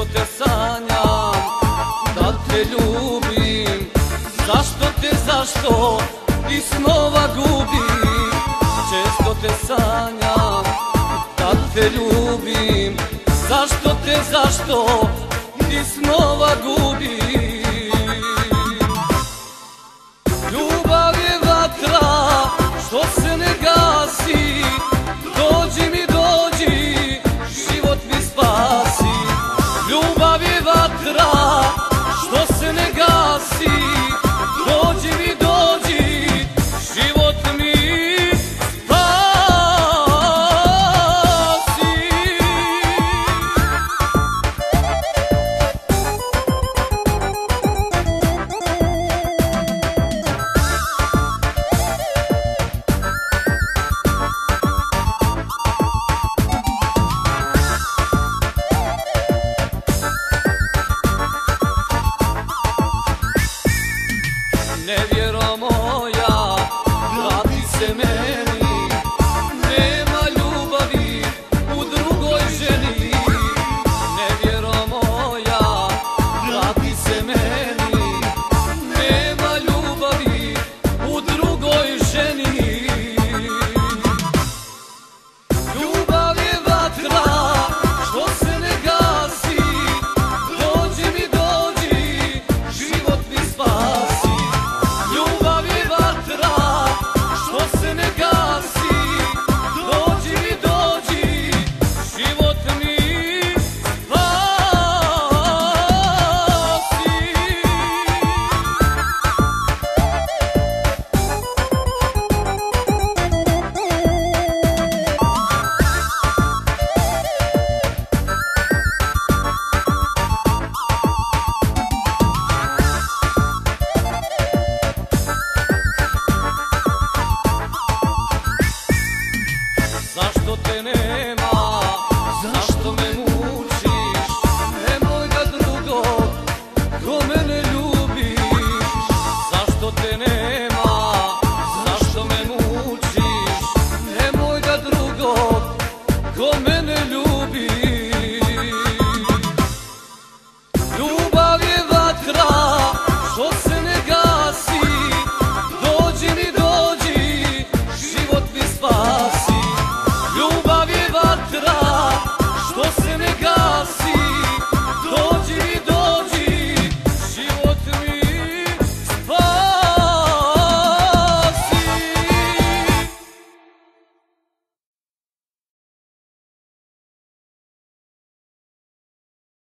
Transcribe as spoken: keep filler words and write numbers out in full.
te sanjam, da te ljubim. Zašto te, zašto iz snova gubim? Često te sanjam, da te ljubim. Zašto te, zašto iz snova gubim? Ljubav je vatra što se ne gasi, dođi mi, dođi, život mi spasi. Ljubav je vatra što se ne gasi, dođi mi, dođi, život mi spasi. Nevjero moja, vrati se meni.